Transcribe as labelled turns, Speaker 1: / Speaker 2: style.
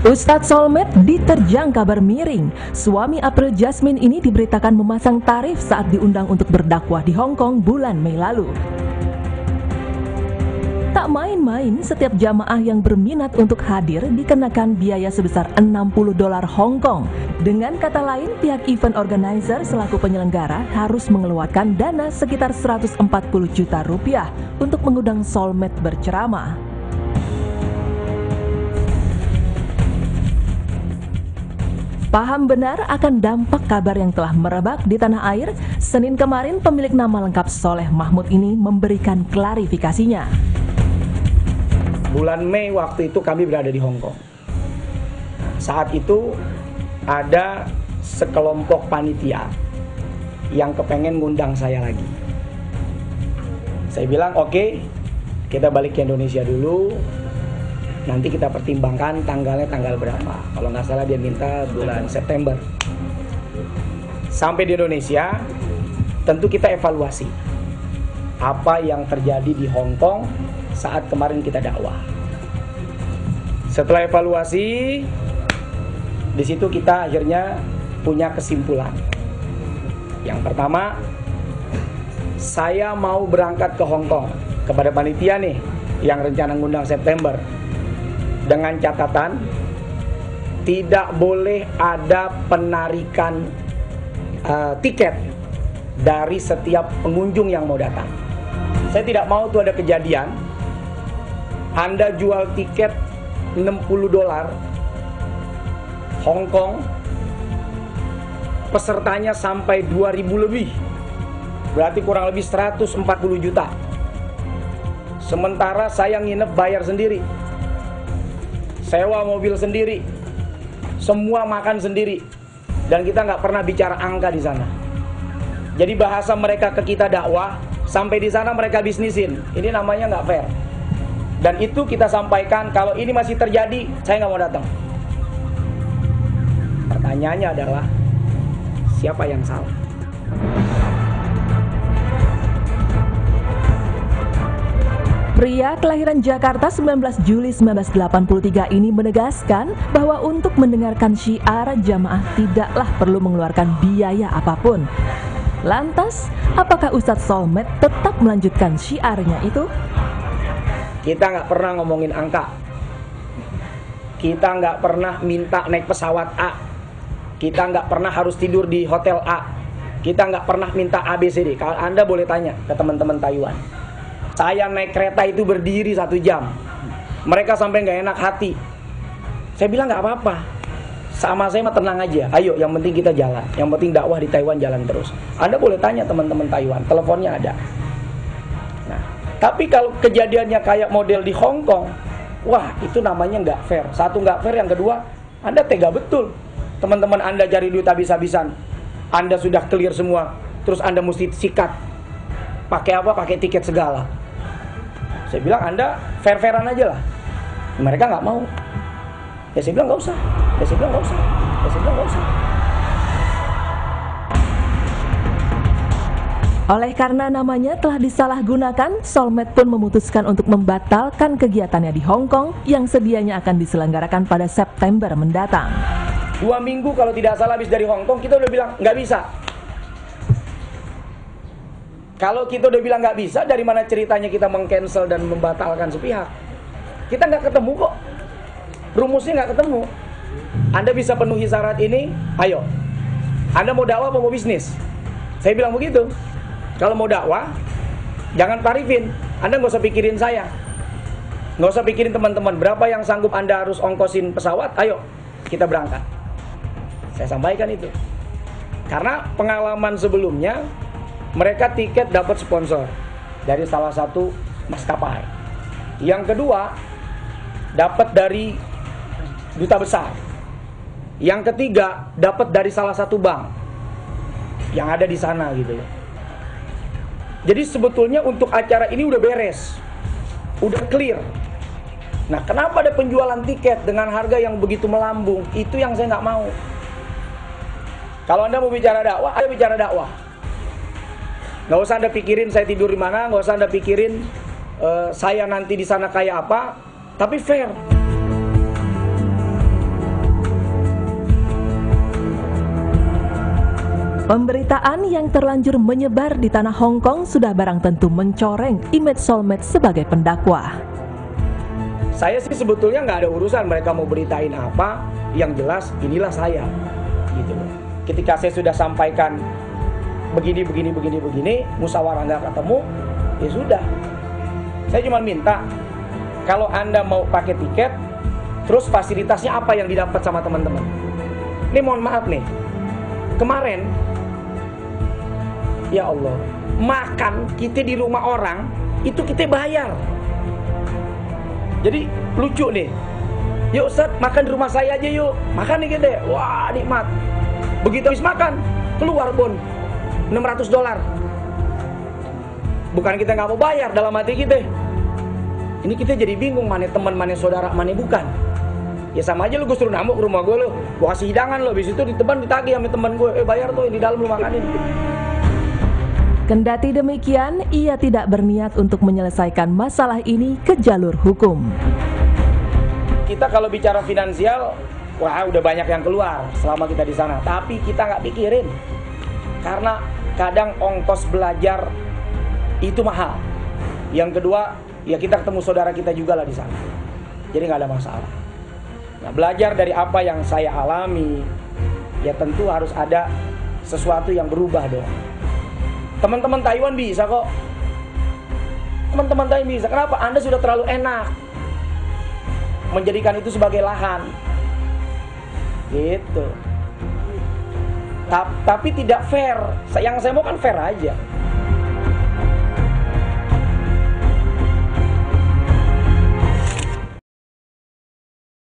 Speaker 1: Ustadz Soulmate diterjang kabar miring. Suami April Jasmine ini diberitakan memasang tarif saat diundang untuk berdakwah di Hong Kong bulan Mei lalu. Tak main-main, setiap jamaah yang berminat untuk hadir dikenakan biaya sebesar $60 Hong Kong. Dengan kata lain, pihak event organizer selaku penyelenggara harus mengeluarkan dana sekitar 140 juta rupiah untuk mengundang Soulmate berceramah. Paham benar akan dampak kabar yang telah merebak di tanah air, Senin kemarin pemilik nama lengkap Soleh Mahmud ini memberikan klarifikasinya.
Speaker 2: Bulan Mei waktu itu kami berada di Hong Kong. Saat itu ada sekelompok panitia yang kepengen ngundang saya lagi. Saya bilang oke, kita balik ke Indonesia dulu. Nanti kita pertimbangkan tanggalnya tanggal berapa. Kalau nggak salah dia minta bulan September. Sampai di Indonesia, tentu kita evaluasi apa yang terjadi di Hong Kong saat kemarin kita dakwah. Setelah evaluasi, di situ kita akhirnya punya kesimpulan. Yang pertama, saya mau berangkat ke Hong Kong kepada panitia nih yang rencana ngundang September. Dengan catatan, tidak boleh ada penarikan tiket dari setiap pengunjung yang mau datang. Saya tidak mau tuh ada kejadian Anda jual tiket $60 Hong Kong, pesertanya sampai 2.000 lebih, berarti kurang lebih 140 juta. Sementara saya nginep bayar sendiri, sewa mobil sendiri, semua makan sendiri, dan kita nggak pernah bicara angka di sana. Jadi bahasa mereka ke kita dakwah, sampai di sana mereka bisnisin. Ini namanya nggak fair. Dan itu kita sampaikan, kalau ini masih terjadi, saya nggak mau datang. Pertanyaannya adalah, siapa yang salah?
Speaker 1: Pria kelahiran Jakarta 19 Juli 1983 ini menegaskan bahwa untuk mendengarkan syiar jamaah tidaklah perlu mengeluarkan biaya apapun. Lantas, apakah Ustadz Soulmate tetap melanjutkan syiarnya itu?
Speaker 2: Kita nggak pernah ngomongin angka. Kita nggak pernah minta naik pesawat A. Kita nggak pernah harus tidur di hotel A. Kita nggak pernah minta ABCD. Kalau Anda boleh tanya ke teman-teman Taiwan, saya naik kereta itu berdiri 1 jam. Mereka sampai nggak enak hati. Saya bilang nggak apa-apa. Sama saya mah tenang aja. Ayo, yang penting kita jalan. Yang penting dakwah di Taiwan jalan terus. Anda boleh tanya teman-teman Taiwan. Teleponnya ada. Nah, tapi kalau kejadiannya kayak model di Hong Kong, wah itu namanya nggak fair. Satu nggak fair, yang kedua Anda tega betul. Teman-teman Anda cari duit habis-habisan. Anda sudah clear semua. Terus Anda mesti sikat. Pakai apa? Pakai tiket segala. Saya bilang Anda fair-fairan aja lah. Mereka nggak mau. Ya saya bilang nggak usah. Ya saya bilang nggak usah. Ya saya bilang nggak usah.
Speaker 1: Oleh karena namanya telah disalahgunakan, Soulmate pun memutuskan untuk membatalkan kegiatannya di Hong Kong yang sedianya akan diselenggarakan pada September mendatang.
Speaker 2: 2 minggu kalau tidak salah habis dari Hong Kong, kita udah bilang nggak bisa. Kalau kita udah bilang nggak bisa, dari mana ceritanya kita meng-cancel dan membatalkan sepihak? Kita nggak ketemu kok. Rumusnya nggak ketemu. Anda bisa penuhi syarat ini, ayo. Anda mau dakwah apa mau bisnis? Saya bilang begitu. Kalau mau dakwah, jangan tarifin. Anda nggak usah pikirin saya. Nggak usah pikirin teman-teman. Berapa yang sanggup Anda harus ongkosin pesawat? Ayo, kita berangkat. Saya sampaikan itu. Karena pengalaman sebelumnya, mereka tiket dapat sponsor dari salah satu maskapai. Yang kedua, dapat dari duta besar. Yang ketiga, dapat dari salah satu bank yang ada di sana gitu loh. Jadi sebetulnya untuk acara ini udah beres, udah clear. Nah, kenapa ada penjualan tiket dengan harga yang begitu melambung? Itu yang saya nggak mau. Kalau Anda mau bicara dakwah, ayo bicara dakwah. Nggak usah Anda pikirin saya tidur di mana, nggak usah Anda pikirin saya nanti di sana kayak apa, tapi fair.
Speaker 1: Pemberitaan yang terlanjur menyebar di tanah Hong Kong sudah barang tentu mencoreng image soulmate sebagai pendakwah.
Speaker 2: Saya sih sebetulnya nggak ada urusan mereka mau beritain apa, yang jelas inilah saya, gitu loh. Ketika saya sudah sampaikan begini, musyawarah nggak ketemu, ya sudah. Saya cuma minta, kalau Anda mau pakai tiket, terus fasilitasnya apa yang didapat sama teman-teman. Ini mohon maaf nih, kemarin, ya Allah, makan kita di rumah orang, itu kita bayar. Jadi lucu nih, yuk Ustaz makan di rumah saya aja yuk, makan nih kita, wah nikmat. Begitu habis makan, keluar bon, $600. Bukan kita nggak mau bayar dalam hati kita. Ini kita jadi bingung mana teman, mana saudara, mana bukan. Ya sama aja lu gue suruh nambah ke rumah gue lu, gue kasih hidangan lu, habis itu diteban ditagih sama teman gue, bayar tuh di dalam lu makanin.
Speaker 1: Kendati demikian, ia tidak berniat untuk menyelesaikan masalah ini ke jalur hukum.
Speaker 2: Kita kalau bicara finansial, wah udah banyak yang keluar selama kita di sana. Tapi kita nggak pikirin, karena kadang ongkos belajar itu mahal. Yang kedua, ya kita ketemu saudara kita juga lah di sana. Jadi nggak ada masalah. Nah, belajar dari apa yang saya alami, ya tentu harus ada sesuatu yang berubah dong. Teman-teman Taiwan bisa kok. Teman-teman Taiwan bisa. Kenapa? Anda sudah terlalu enak menjadikan itu sebagai lahan. Gitu. Tapi tidak fair. Yang saya mau kan fair aja.